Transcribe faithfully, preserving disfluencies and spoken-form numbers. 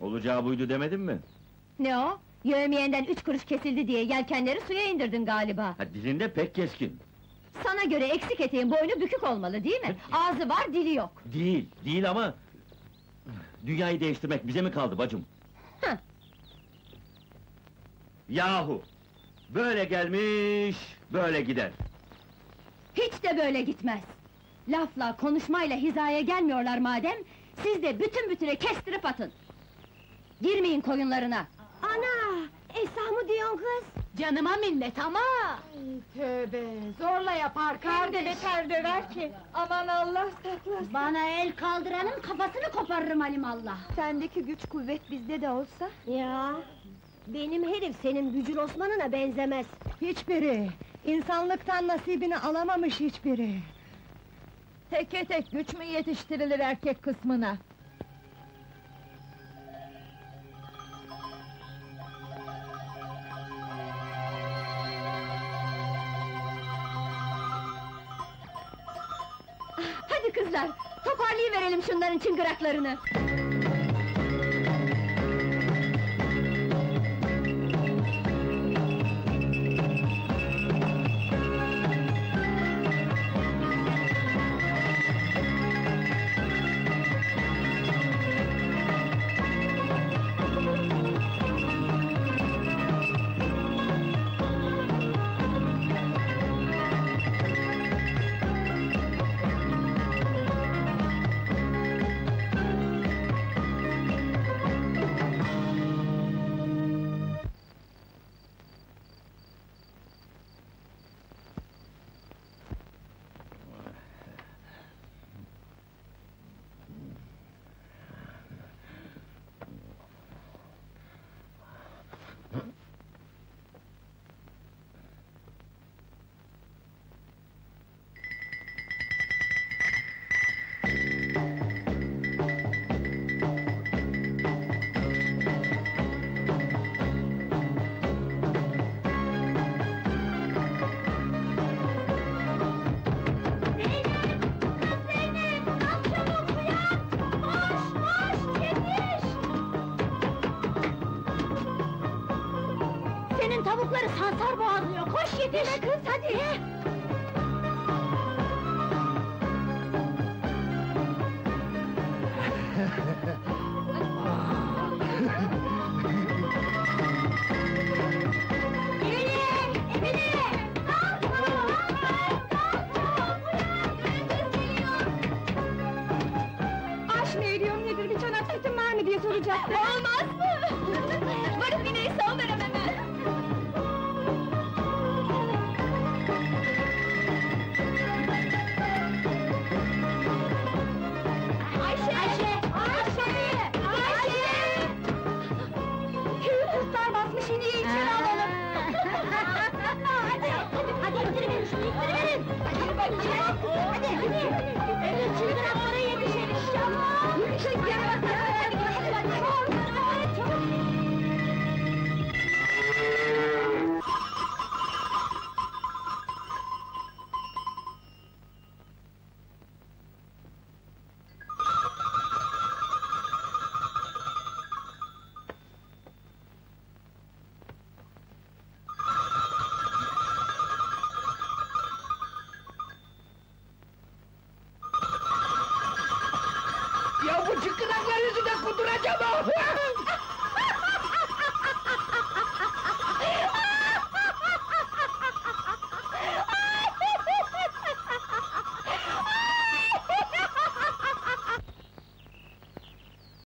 Olacağı buydu demedim mi? Ne o? Yövmiyenden üç kuruş kesildi diye yelkenleri suya indirdin galiba! Ha, dilinde pek keskin! Sana göre eksik eteğin boynu bükük olmalı, değil mi? Ağzı var, dili yok! Değil, değil ama... Dünyayı değiştirmek bize mi kaldı bacım? Hıh! Yahu! Böyle gelmiş, böyle gider! Hiç de böyle gitmez! Lafla, konuşmayla hizaya gelmiyorlar madem, siz de bütün bütüne kestirip atın! Girmeyin koyunlarına! Ana! Esra mı diyorsun kız? Canıma minnet ama! Tövbe! Zorla yapar kardeş! beter döver ki! Aman Allah saklasın! Bana el kaldıranın kafasını koparırım alimallah! Sendeki güç kuvvet bizde de olsa? Ya! Benim herif senin Bücür Osman'ına benzemez! Hiçbiri! İnsanlıktan nasibini alamamış hiçbiri! Teke tek güç mü yetiştirilir erkek kısmına? Hadi kızlar, toparlayıverelim şunların çıngıraklarını! Senin tavukları sansar boğazlıyor, koş yetiş! Kız, hadi! Emine! Emine! Kalkma! Kalkma! Aş mı ediyorum nedir, bir çanak sütün var mı diye soracaktım! Olmaz mı? Varıp ineği salıverem hemen! Ayşe! Ayşe! Ayşe! Ayşe! Köyü kurtlar basmış, ineği içeri alalım! Hadi! Hadi itiriverin şunu, itiriverin! Hadi bakayım! Hadi, hadi! Evet, çıngıraklara yetişin inşallah! Yürüyün, gel bakalım! Hadi, hadi, hadi! Çabuk, çabuk! Ya bu çıkınaklar yüzünden kuduracağım ha!